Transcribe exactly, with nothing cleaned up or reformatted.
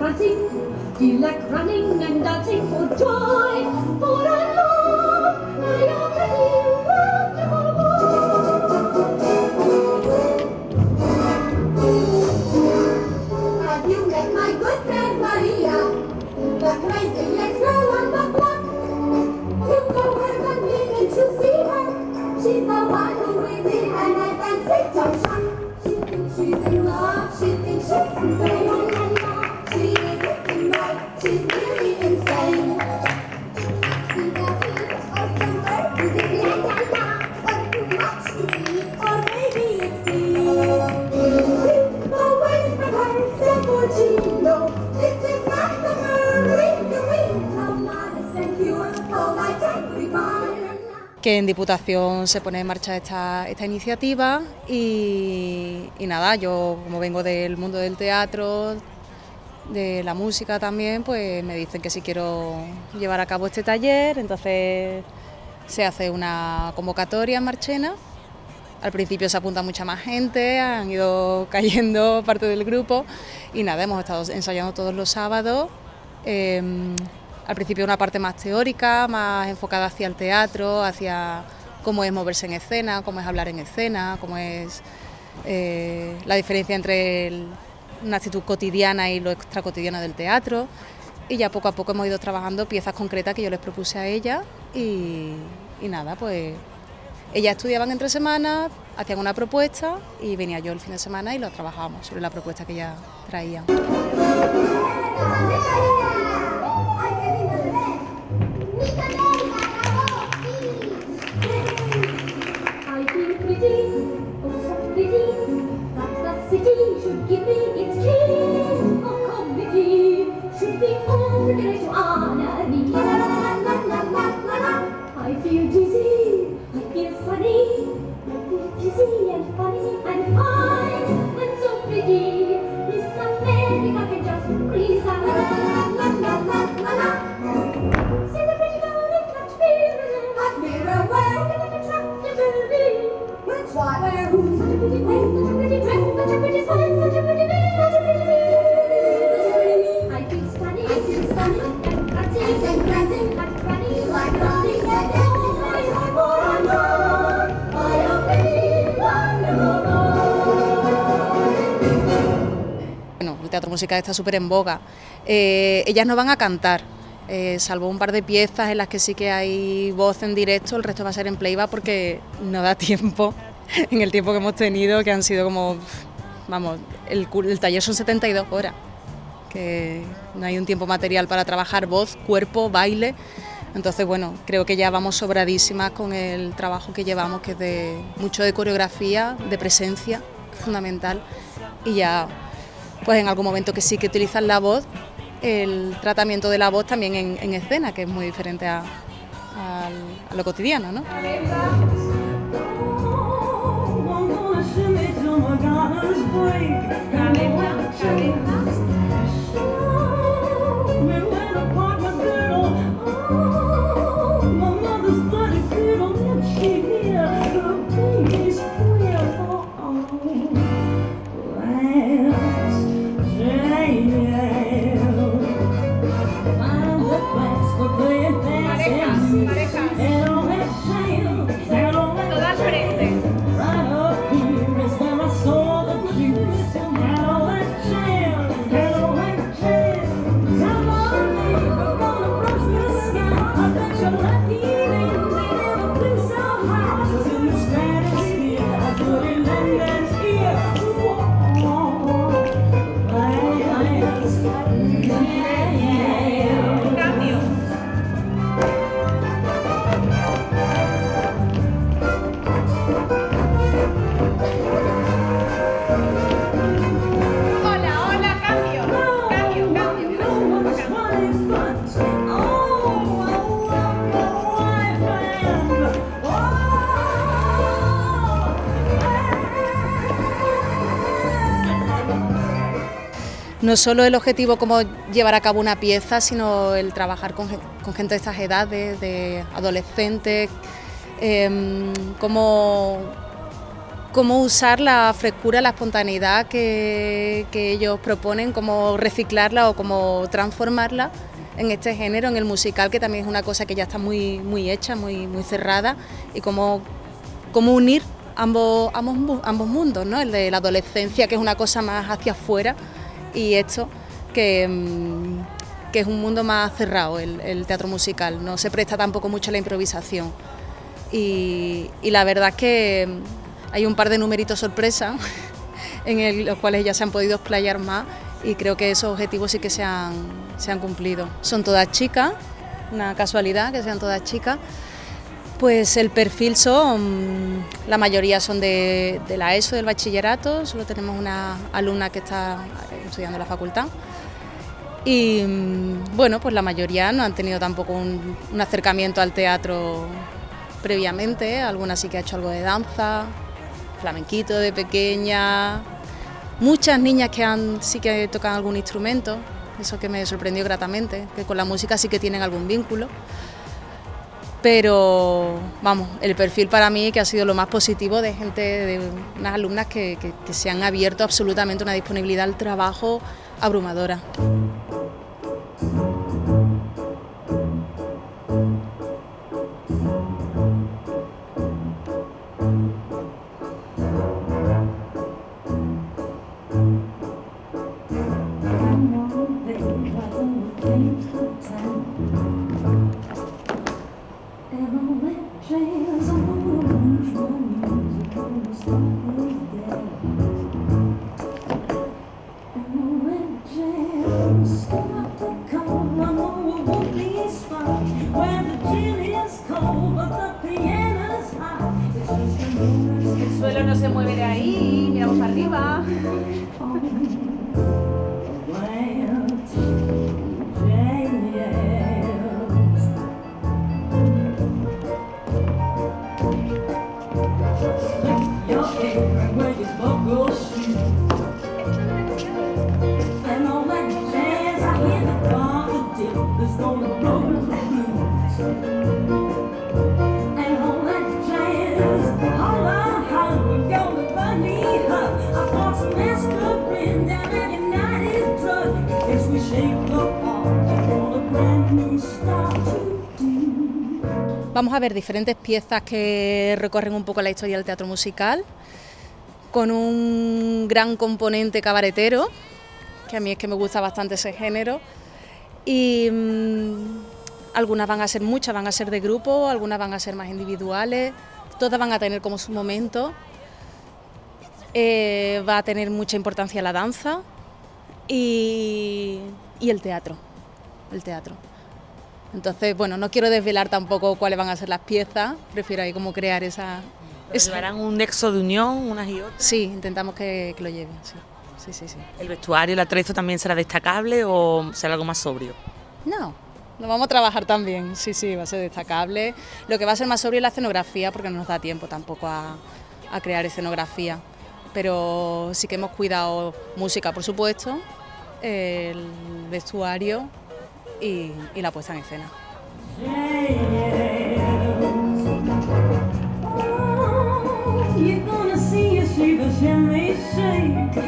prancing, feel like running and dancing for joy, for I love my pretty wonderful boy. Have you met my good friend Maria, the craziest girl on the block? You go her convenient to see her. She's the one who is in an advanced jump shot. She thinks she's in love, she thinks she's insane. She isn't right, she's really insane. See the heat or somewhere busy, la la la. Or too much to eat, or maybe it's me. Keep away from her, Sambucino. This is not the Merida Queen. Come honest and pure, oh like everybody. Que en Diputación se pone en marcha esta, esta iniciativa y, y nada, yo como vengo del mundo del teatro, de la música también, pues me dicen que si quiero llevar a cabo este taller, entonces se hace una convocatoria en Marchena. Al principio se apunta mucha más gente, han ido cayendo parte del grupo y nada, hemos estado ensayando todos los sábados. Eh, Al principio una parte más teórica, más enfocada hacia el teatro, hacia cómo es moverse en escena, cómo es hablar en escena, cómo es eh, la diferencia entre el, una actitud cotidiana y lo extracotidiano del teatro. Y ya poco a poco hemos ido trabajando piezas concretas que yo les propuse a ella y, y nada, pues ellas estudiaban entre semanas, hacían una propuesta y venía yo el fin de semana y lo trabajábamos sobre la propuesta que ellas traían. I feel dizzy, I feel funny, I feel dizzy and funny and fine and so pretty. Miss America can just please. La la la la la la la. See the pretty girl in that mirror, that mirror where can I attract the baby? Which one? Where who? Such a pretty face, such a pretty dress, such a pretty smile, such a pretty face, such a pretty face. I feel stunning, I feel stunning and prancing and prancing and running like running and Bueno, el teatro musical está súper en boga. Eh, ellas no van a cantar, eh, salvo un par de piezas en las que sí que hay voz en directo, el resto va a ser en playback porque no da tiempo, en el tiempo que hemos tenido, que han sido como, vamos, el, el taller son setenta y dos horas, que no hay un tiempo material para trabajar voz, cuerpo, baile. Entonces, bueno, creo que ya vamos sobradísimas con el trabajo que llevamos, que es de mucho de coreografía, de presencia, fundamental, y ya, pues en algún momento que sí que utilizan la voz, el tratamiento de la voz también en, en escena, que es muy diferente a, a, a lo cotidiano, ¿no? No solo el objetivo como llevar a cabo una pieza, sino el trabajar con, con gente de estas edades, de adolescentes, eh, cómo, cómo usar la frescura, la espontaneidad que, que ellos proponen, cómo reciclarla o cómo transformarla en este género, en el musical, que también es una cosa que ya está muy, muy hecha, muy, muy cerrada, y cómo, cómo unir ambos, ambos, ambos mundos, ¿no? El de la adolescencia, que es una cosa más hacia afuera, y esto, que, que es un mundo más cerrado, el, el teatro musical, no se presta tampoco mucho a la improvisación. Y, y la verdad es que hay un par de numeritos sorpresa en el, los cuales ya se han podido explayar más, y creo que esos objetivos sí que se han, se han cumplido. Son todas chicas, una casualidad que sean todas chicas. Pues el perfil son, la mayoría son de, de la ESO, del bachillerato, solo tenemos una alumna que está estudiando en la facultad. Y bueno, pues la mayoría no han tenido tampoco un, un acercamiento al teatro previamente, alguna sí que ha hecho algo de danza, flamenquito de pequeña, muchas niñas que han, sí que tocan algún instrumento, eso que me sorprendió gratamente, que con la música sí que tienen algún vínculo. Pero vamos, el perfil para mí que ha sido lo más positivo de gente, de unas alumnas que, que, que se han abierto absolutamente una disponibilidad al trabajo abrumadora. El suelo no se mueve de ahí, miramos para arriba. Vamos a ver diferentes piezas que recorren un poco la historia del teatro musical, con un gran componente cabaretero, que a mí es que me gusta bastante ese género, y mmm, algunas van a ser, muchas van a ser de grupo, algunas van a ser más individuales, todas van a tener como su momento. Eh, va a tener mucha importancia la danza y, y el teatro, el teatro. Entonces, bueno, no quiero desvelar tampoco cuáles van a ser las piezas, prefiero ahí como crear esa... esa... ¿Llevarán un nexo de unión unas y otras? Sí, intentamos que, que lo lleven, sí. Sí, sí, sí. ¿El vestuario, el atrezo también será destacable o será algo más sobrio? No, lo vamos a trabajar también, sí, sí, va a ser destacable. Lo que va a ser más sobrio es la escenografía, porque no nos da tiempo tampoco a, a crear escenografía. Pero sí que hemos cuidado música, por supuesto, el vestuario y, y la puesta en escena. You're gonna see a shiver, shimmy, shake.